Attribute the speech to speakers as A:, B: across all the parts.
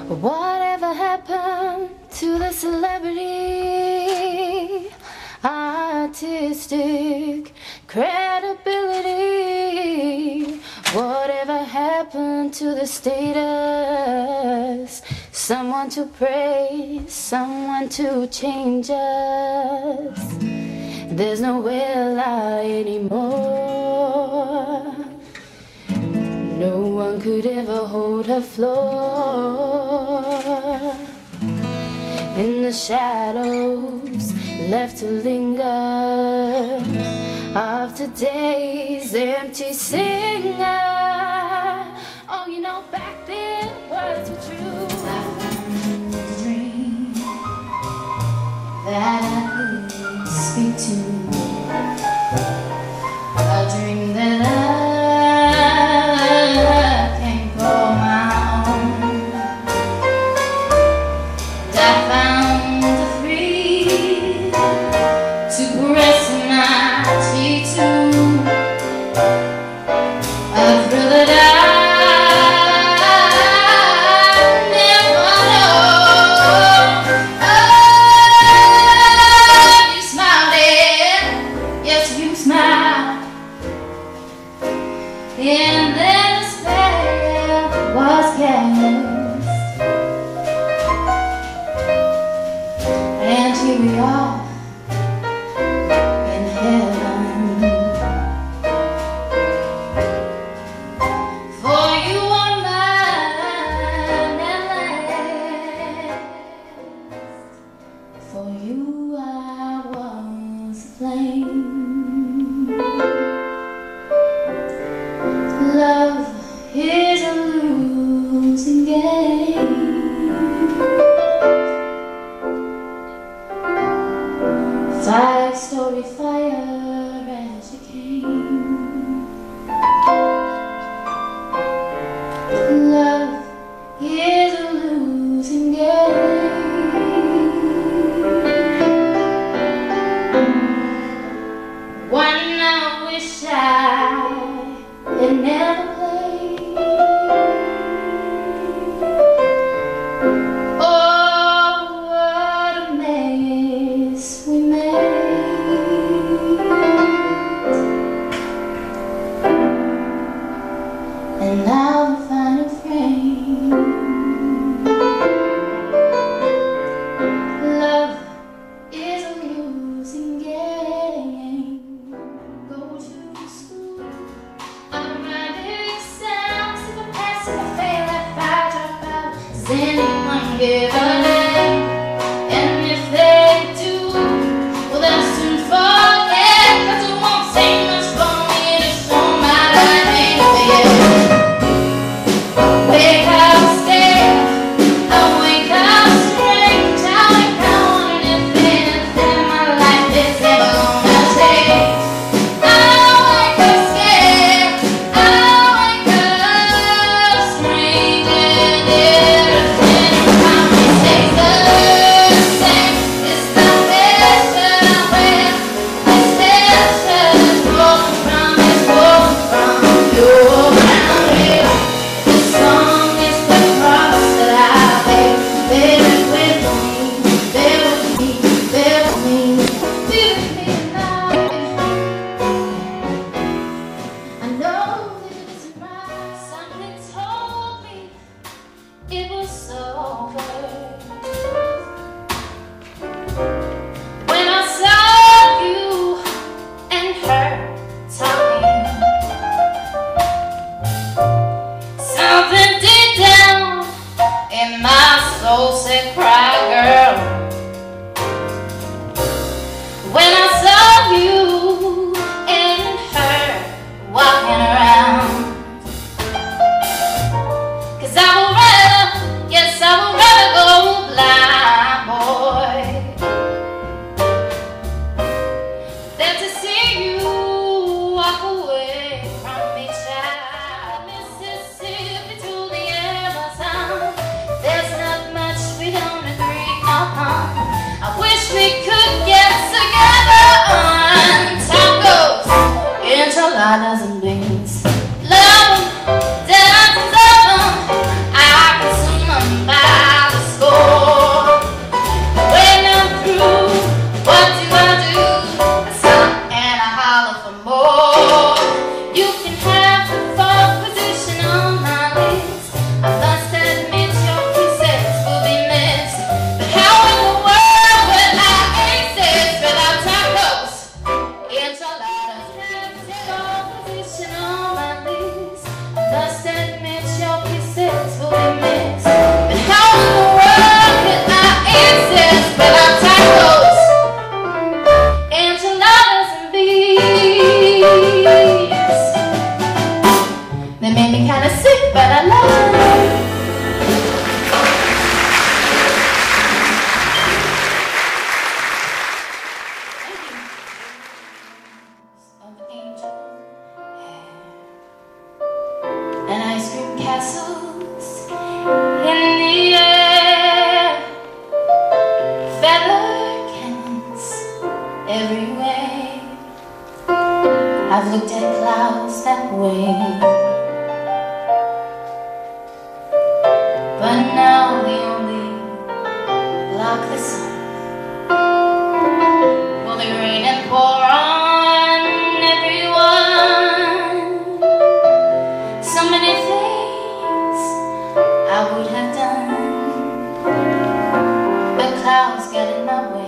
A: Whatever happened to the celebrity, artistic credibility? Whatever happened to the status? Someone to praise, someone to change us. There's nowhere lie anymore. No one could ever hold her floor. In the shadows left to linger of today's empty singer. Oh, you know, back then words were true. I found a dream that I could speak to, a dream that I can't call my own. And I found the freedom to rest my cheek to, a thrill that I and then the spell was cast, and here we are in heaven. For you are mine at last. For you I was a flame. Love is a losing game. Five-story fire as you came. Love is a losing game. One I wish I had never played. Oh, what a mess we made. And now the final frame. Love is a losing game. Go to school, does anyone give a name? And if they do, well, they'll soon forget, 'cause it won't take much for me to show my life ain't fair. Wake up, stay, I wake up strange. I wake up wondering if anything in my life is ever gonna change. I wake up scared, I wake up strange, and everything around me stays the same. It's the picture I wear, this picture is broken from your ground here. This song is the cross that I bear. Bear it with me, bear with me, bear with me, be with me tonight. I know that it isn't right. Something told me it was over when I saw you and her talking. Something deep down in my soul said, "Cry, girl." When I saw you and her walking around, 'cause I will rather, yes, I will rather go blind, boy, than to see you walk away from me, child. Mississippi to the Amazon, there's not much we don't agree on. I wish we could get together on tacos, enchiladas and beans. Love 'em, dance 'em, I can swim 'em by. looked at clouds that way, but now they only block the sun. Will they rain and pour on everyone? So many things I would have done, but clouds got in my way.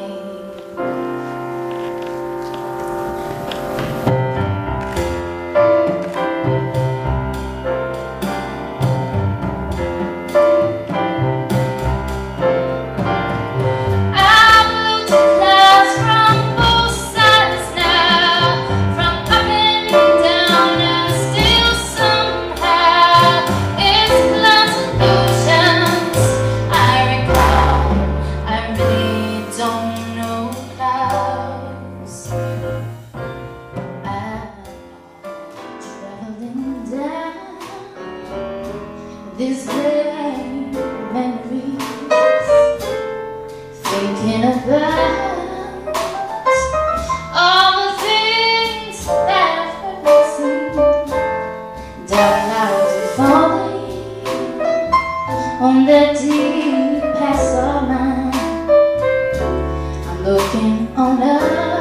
A: This day, memories, thinking about all the things that I've heard and seen. Dark clouds are falling on the deep past our mind. I'm looking on up